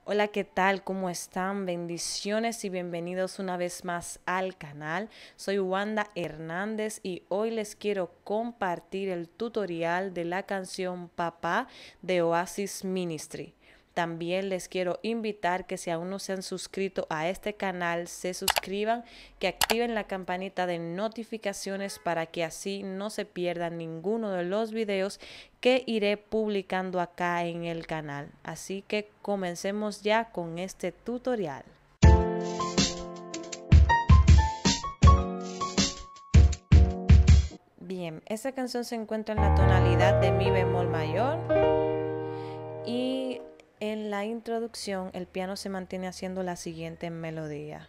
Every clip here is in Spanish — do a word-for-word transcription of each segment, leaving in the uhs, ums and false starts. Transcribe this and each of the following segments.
Hola, ¿qué tal? ¿Cómo están? Bendiciones y bienvenidos una vez más al canal. Soy Wanda Hernández y hoy les quiero compartir el tutorial de la canción Papá de Oasis Ministry. También les quiero invitar que si aún no se han suscrito a este canal, se suscriban, que activen la campanita de notificaciones para que así no se pierdan ninguno de los videos que iré publicando acá en el canal. Así que comencemos ya con este tutorial. Bien, esta canción se encuentra en la tonalidad de mi bemol mayor y en la introducción el piano se mantiene haciendo la siguiente melodía.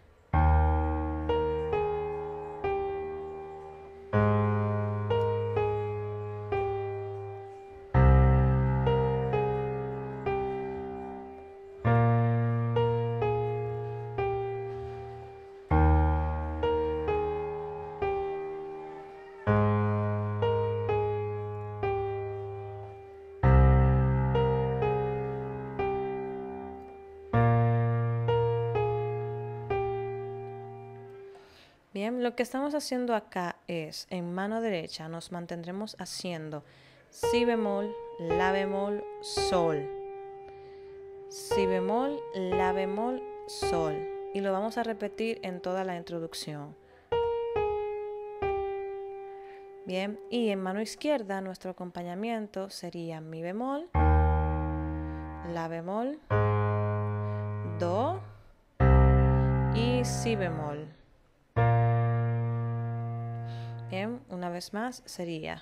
Bien, lo que estamos haciendo acá es, en mano derecha nos mantendremos haciendo si bemol, la bemol, sol, si bemol, la bemol, sol, y lo vamos a repetir en toda la introducción. Bien, y en mano izquierda nuestro acompañamiento sería mi bemol, la bemol, do y si bemol. Bien, una vez más sería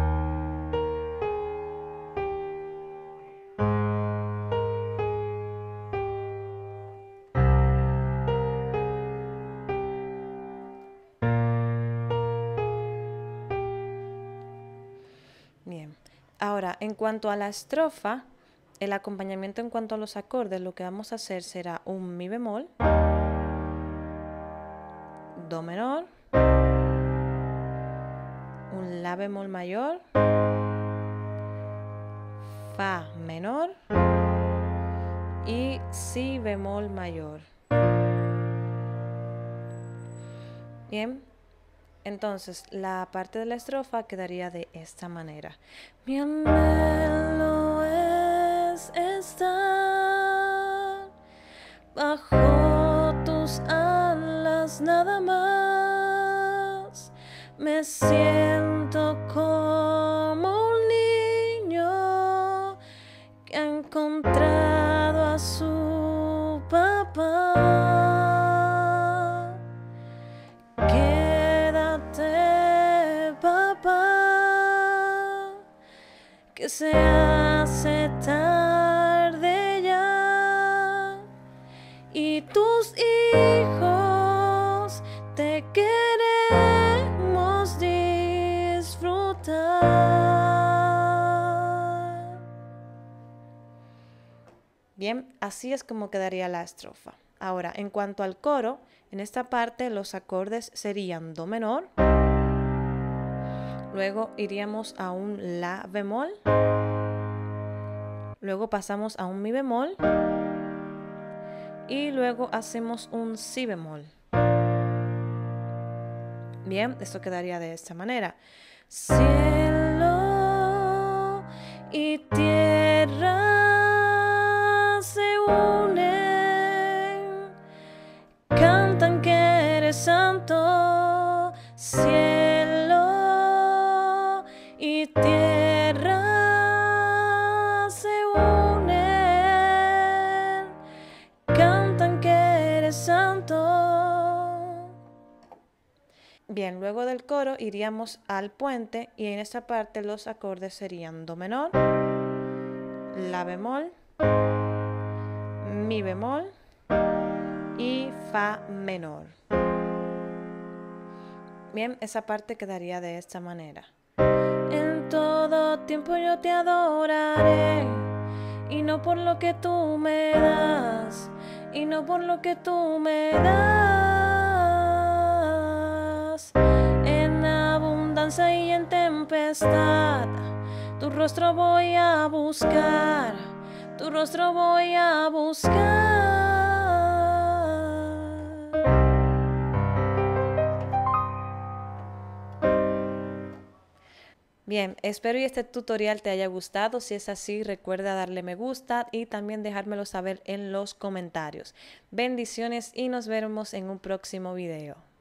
bien. Ahora, en cuanto a la estrofa, el acompañamiento en cuanto a los acordes, lo que vamos a hacer será un mi bemol, do menor, un la bemol mayor, fa menor y si bemol mayor. Bien, entonces la parte de la estrofa quedaría de esta manera. Mi anhelo es estar bajo tus alas nada más. Me siento como un niño que ha encontrado a su papá. Quédate, papá, que se hace tarde ya y tus hijos te queremos disfrutar. Bien, así es como quedaría la estrofa. Ahora, en cuanto al coro, en esta parte los acordes serían do menor, luego iríamos a un la bemol, luego pasamos a un mi bemol y luego hacemos un si bemol. Bien, esto quedaría de esta manera. Cielo y tierra se unen, cantan que eres santo. Cielo y tierra se unen, cantan que eres santo. Bien, luego del coro iríamos al puente y en esta parte los acordes serían do menor, la bemol, mi bemol y fa menor. Bien, esa parte quedaría de esta manera. En todo tiempo yo te adoraré, y no por lo que tú me das, y no por lo que tú me das. En abundancia y en tempestad, tu rostro voy a buscar, tu rostro voy a buscar. Bien, espero y este tutorial te haya gustado. Si es así, recuerda darle me gusta y también dejármelo saber en los comentarios. Bendiciones y nos vemos en un próximo video.